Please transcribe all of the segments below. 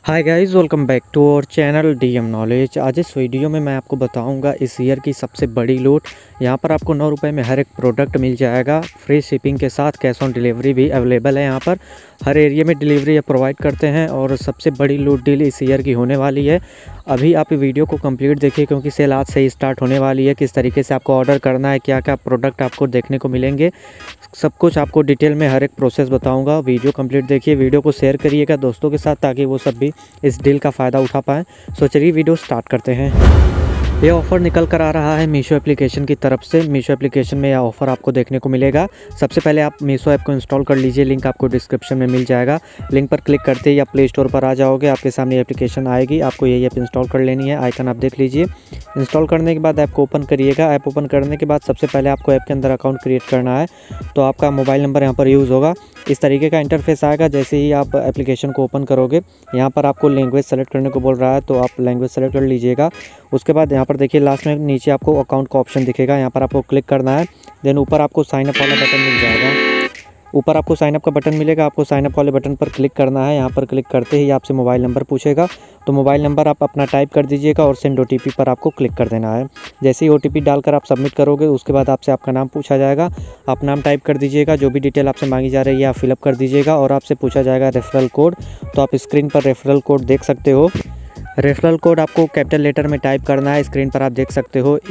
Hi guys, welcome back to our channel DM knowledge. आज इस video में मैं आपको बताऊंगा इस ईयर की सबसे बड़ी लूट। यहां पर आपको 9 रुपये में हर एक प्रोडक्ट मिल जाएगा, फ्री शिपिंग के साथ कैश ऑन डिलीवरी भी अवेलेबल है। यहां पर हर एरिया में डिलीवरी प्रोवाइड करते हैं और सबसे बड़ी लूट डील इस ईयर की होने वाली है। अभी आप वीडियो को कंप्लीट देखिए क्योंकि सेल आज से ही स्टार्ट होने वाली है। किस तरीके से आपको ऑर्डर करना है, क्या क्या प्रोडक्ट आपको देखने को मिलेंगे, सब कुछ आपको डिटेल में हर एक प्रोसेस बताऊंगा। वीडियो कंप्लीट देखिए, वीडियो को शेयर करिएगा दोस्तों के साथ ताकि वो सब भी इस डील का फ़ायदा उठा पाएँ। सो चलिए वीडियो स्टार्ट करते हैं। ये ऑफ़र निकल कर आ रहा है मीशो एप्लीकेशन की तरफ से। मीशो एप्लीकेशन में यह ऑफ़र आपको देखने को मिलेगा। सबसे पहले आप मीशो ऐप को इंस्टॉल कर लीजिए, लिंक आपको डिस्क्रिप्शन में मिल जाएगा। लिंक पर क्लिक करते ही आप प्ले स्टोर पर आ जाओगे, आपके सामने एप्लीकेशन आएगी। आपको यही ऐप इंस्टॉल कर लेनी है, आइकन आप देख लीजिए। इंस्टॉल करने के बाद ऐप को ओपन करिएगा। ऐप ओपन करने के बाद सबसे पहले आपको ऐप के अंदर अकाउंट क्रिएट करना है, तो आपका मोबाइल नंबर यहाँ पर यूज़ होगा। इस तरीके का इंटरफेस आएगा। जैसे ही आप एप्लीकेशन को ओपन करोगे, यहाँ पर आपको लैंग्वेज सेलेक्ट करने को बोल रहा है, तो आप लैंग्वेज सेलेक्ट कर लीजिएगा। उसके बाद यहाँ पर देखिए लास्ट में नीचे आपको अकाउंट का ऑप्शन दिखेगा, यहाँ पर आपको क्लिक करना है। देन ऊपर आपको साइन अप वाला बटन मिल जाएगा। ऊपर आपको साइन अप का बटन मिलेगा, आपको साइन अप वाले बटन पर क्लिक करना है। यहाँ पर क्लिक करते ही आपसे मोबाइल नंबर पूछेगा, तो मोबाइल नंबर आप अपना टाइप कर दीजिएगा और सेंड ओटीपी पर आपको क्लिक कर देना है। जैसे ही ओटीपी डालकर आप सबमिट करोगे, उसके बाद आपसे आपका नाम पूछा जाएगा। आप नाम टाइप कर दीजिएगा, जो भी डिटेल आपसे मांगी जा रही है आप फिलअप कर दीजिएगा और आपसे पूछा जाएगा रेफरल कोड। तो आप स्क्रीन पर रेफरल कोड देख सकते हो। रेफरल कोड आपको कैपिटल लेटर में टाइप करना है। स्क्रीन पर आप देख सकते हो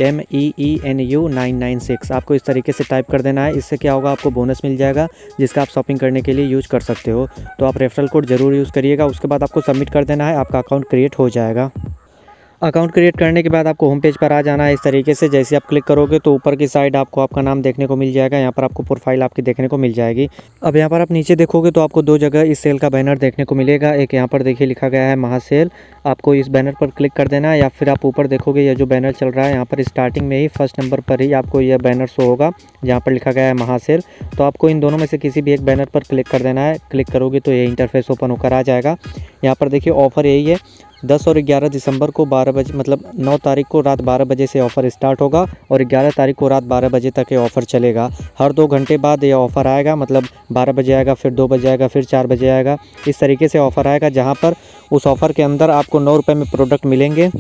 MEENU 996। आपको इस तरीके से टाइप कर देना है। इससे क्या होगा, आपको बोनस मिल जाएगा जिसका आप शॉपिंग करने के लिए यूज़ कर सकते हो। तो आप रेफरल कोड ज़रूर यूज़ करिएगा। उसके बाद आपको सबमिट कर देना है, आपका अकाउंट क्रिएट हो जाएगा। अकाउंट क्रिएट करने के बाद आपको होम पेज पर आ जाना है। इस तरीके से जैसे आप क्लिक करोगे तो ऊपर की साइड आपको आपका नाम देखने को मिल जाएगा। यहाँ पर आपको प्रोफाइल आपकी देखने को मिल जाएगी। अब यहाँ पर आप नीचे देखोगे तो आपको 2 जगह इस सेल का बैनर देखने को मिलेगा। एक यहाँ पर देखिए लिखा गया है महासेल, आपको इस बैनर पर क्लिक कर देना है। या फिर आप ऊपर देखोगे यह जो बैनर चल रहा है, यहाँ पर स्टार्टिंग में ही फर्स्ट नंबर पर ही आपको यह बैनर शो होगा जहाँ पर लिखा गया है महासेल। तो आपको इन दोनों में से किसी भी एक बैनर पर क्लिक कर देना है। क्लिक करोगे तो ये इंटरफेस ओपन होकर आ जाएगा। यहाँ पर देखिए ऑफ़र यही है, 10 और 11 दिसंबर को 12 बजे, मतलब 9 तारीख को रात 12 बजे से ऑफ़र स्टार्ट होगा और 11 तारीख को रात 12 बजे तक ये ऑफ़र चलेगा। हर 2 घंटे बाद ये ऑफ़र आएगा, मतलब 12 बजे आएगा, फिर 2 बजे आएगा, फिर 4 बजे आएगा। इस तरीके से ऑफ़र आएगा जहाँ पर उस ऑफ़र के अंदर आपको 9 रुपये में प्रोडक्ट मिलेंगे,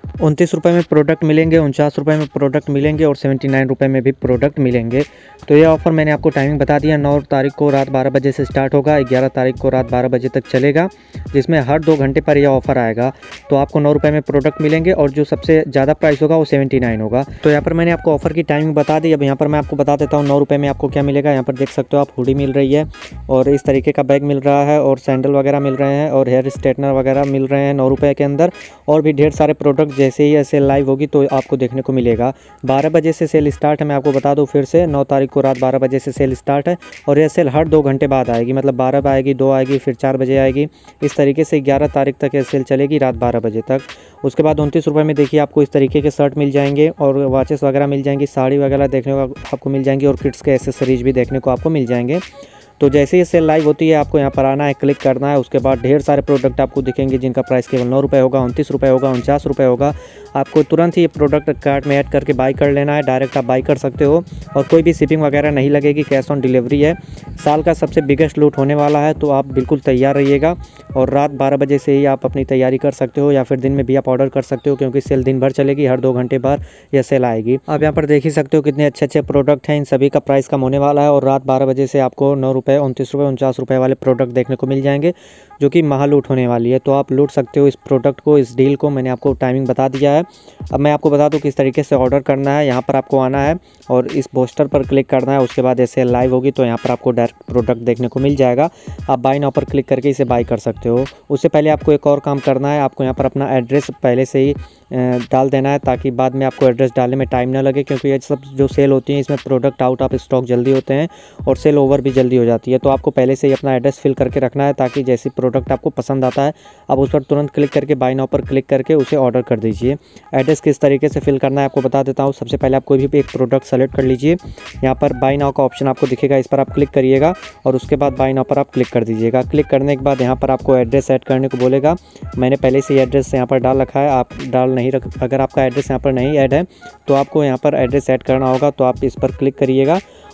29 रुपये में प्रोडक्ट मिलेंगे, 49 रुपये में प्रोडक्ट मिलेंगे और 79 रुपये में भी प्रोडक्ट मिलेंगे। तो ये ऑफ़र मैंने आपको टाइमिंग बता दिया। 9 तारीख को रात 12 बजे से स्टार्ट होगा, 11 तारीख को रात 12 बजे तक चलेगा, जिसमें हर 2 घंटे पर यह ऑफ़र आएगा। तो आपको 9 रुपये में प्रोडक्ट मिलेंगे और जो सबसे ज़्यादा प्राइस होगा वो 79 होगा। तो यहाँ पर मैंने आपको ऑफ़र की टाइमिंग बता दी। अब यहाँ पर मैं आपको बता देता हूँ 9 रुपये में आपको क्या मिलेगा। यहाँ पर देख सकते हो आप, हुडी मिल रही है और इस तरीके का बैग मिल रहा है और सैंडल वगैरह मिल रहे हैं और हेयर स्ट्रेटनर वगैरह मिल रहे हैं 9 रुपये के अंदर। और भी ढेर सारे प्रोडक्ट जैसे ही सेल लाइव होगी तो आपको देखने को मिलेगा। 12 बजे से सेल स्टार्ट है। मैं आपको बता दूं फिर से, 9 तारीख को रात 12 बजे से सेल स्टार्ट है और यह सेल हर 2 घंटे बाद आएगी, मतलब 12 आएगी, 2 आएगी, फिर 4 बजे आएगी। इस तरीके से 11 तारीख तक यह सेल चलेगी रात 12 बजे तक। उसके बाद 29 रुपये में देखिए आपको इस तरीके के शर्ट मिल जाएंगे और वॉचेस वगैरह मिल जाएंगी, साड़ी वगैरह देखने को आपको मिल जाएंगी और किड्स के एसेसरीज भी देखने को आपको मिल जाएंगे। तो जैसे ही सेल लाइव होती है आपको यहाँ पर आना है, क्लिक करना है। उसके बाद ढेर सारे प्रोडक्ट आपको दिखेंगे जिनका प्राइस केवल 9 रुपये होगा, 29 रुपये होगा, 49 रुपये होगा। आपको तुरंत ही ये प्रोडक्ट कार्ट में ऐड करके बाई कर लेना है। डायरेक्ट आप बाई कर सकते हो और कोई भी शिपिंग वगैरह नहीं लगेगी, कैश ऑन डिलीवरी है। साल का सबसे बिगेस्ट लूट होने वाला है, तो आप बिल्कुल तैयार रहिएगा और रात 12 बजे से ही आप अपनी तैयारी कर सकते हो या फिर दिन में भी आप ऑर्डर कर सकते हो, क्योंकि सेल दिन भर चलेगी, हर 2 घंटे बाद यह सेल आएगी। आप यहाँ पर देख ही सकते हो कितने अच्छे अच्छे प्रोडक्ट हैं। इन सभी का प्राइस कम होने वाला है और रात 12 बजे से आपको 9 रुपये, 29 रुपये, 49 रुपये वाले प्रोडक्ट देखने को मिल जाएंगे, जो कि महालूट होने वाली है। तो आप लूट सकते हो इस प्रोडक्ट को, इस डील को। मैंने आपको टाइमिंग बता दिया है। अब मैं आपको बता दूं किस तरीके से ऑर्डर करना है। यहाँ पर आपको आना है और इस पोस्टर पर क्लिक करना है। उसके बाद ऐसे लाइव होगी तो यहाँ पर आपको डायरेक्ट प्रोडक्ट देखने को मिल जाएगा। आप बाय नाउ पर क्लिक करके इसे बाय कर सकते हो। उससे पहले आपको एक और काम करना है। आपको यहाँ पर अपना एड्रेस पहले से ही डाल देना है, ताकि बाद में आपको एड्रेस डालने में टाइम ना लगे, क्योंकि ये सब जो सेल होती है इसमें प्रोडक्ट आउट ऑफ स्टॉक जल्दी होते हैं और सेल ओवर भी जल्दी हो जाती है। तो आपको पहले से ही अपना एड्रेस फिल करके रखना है, ताकि जैसी प्रोडक्ट आपको पसंद आता है आप उस पर तुरंत क्लिक करके बाय नाउ पर क्लिक करके उसे ऑर्डर कर दीजिए। एड्रेस किस तरीके से फिल करना है आपको बता देता हूँ। सबसे पहले आप कोई भी एक प्रोडक्ट सेलेक्ट कर लीजिए। यहाँ पर बाय नाउ का ऑप्शन आपको दिखेगा, इस पर आप क्लिक करिएगा और उसके बाद बाय नाउ पर आप क्लिक कर दीजिएगा। क्लिक करने के बाद यहाँ पर आपको एड्रेस ऐड करने को बोलेगा। मैंने पहले से ही एड्रेस यहाँ पर डाल रखा है, आप डाल नहीं रख अगर आपका एड्रेस यहाँ पर नहीं ऐड है तो आपको यहाँ पर एड्रेस ऐड करना होगा। तो आप इस पर क्लिक करिएगा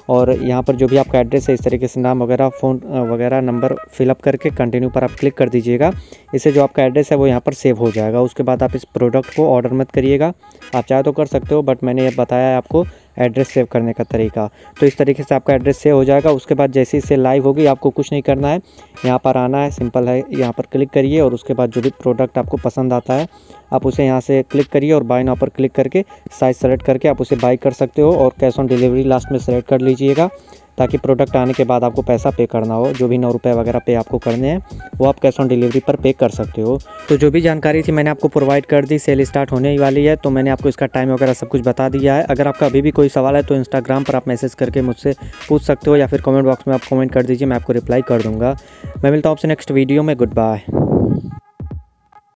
और यहाँ पर जो भी आपका एड्रेस है इस तरीके से नाम वगैरह, फ़ोन वगैरह, नंबर फिलअप करके कंटिन्यू पर आप क्लिक कर दीजिएगा। इससे जो आपका एड्रेस है वो यहाँ पर सेव हो जाएगा। उसके बाद आप इस प्रोडक्ट को ऑर्डर मत करिएगा, आप चाहे तो कर सकते हो, बट मैंने ये बताया है आपको एड्रेस सेव करने का तरीका। तो इस तरीके से आपका एड्रेस सेव हो जाएगा। उसके बाद जैसे ही से लाइव होगी, आपको कुछ नहीं करना है, यहाँ पर आना है, सिंपल है, यहाँ पर क्लिक करिए और उसके बाद जो भी प्रोडक्ट आपको पसंद आता है आप उसे यहाँ से क्लिक करिए और बाय नाउ पर क्लिक करके साइज़ सेलेक्ट करके आप उसे बाय कर सकते हो। और कैश ऑन डिलीवरी लास्ट में सेलेक्ट कर लीजिएगा, ताकि प्रोडक्ट आने के बाद आपको पैसा पे करना हो। जो भी 9 रुपये वगैरह पे आपको करने हैं वो आप कैश ऑन डिलीवरी पर पे कर सकते हो। तो जो भी जानकारी थी मैंने आपको प्रोवाइड कर दी। सेल स्टार्ट होने ही वाली है, तो मैंने आपको इसका टाइम वगैरह सब कुछ बता दिया है। अगर आपका अभी भी कोई सवाल है तो इंस्टाग्राम पर आप मैसेज करके मुझसे पूछ सकते हो, या फिर कमेंट बॉक्स में आप कमेंट कर दीजिए, मैं आपको रिप्लाई कर दूँगा। मैं मिलता हूँ आपसे नेक्स्ट वीडियो में। Good bye.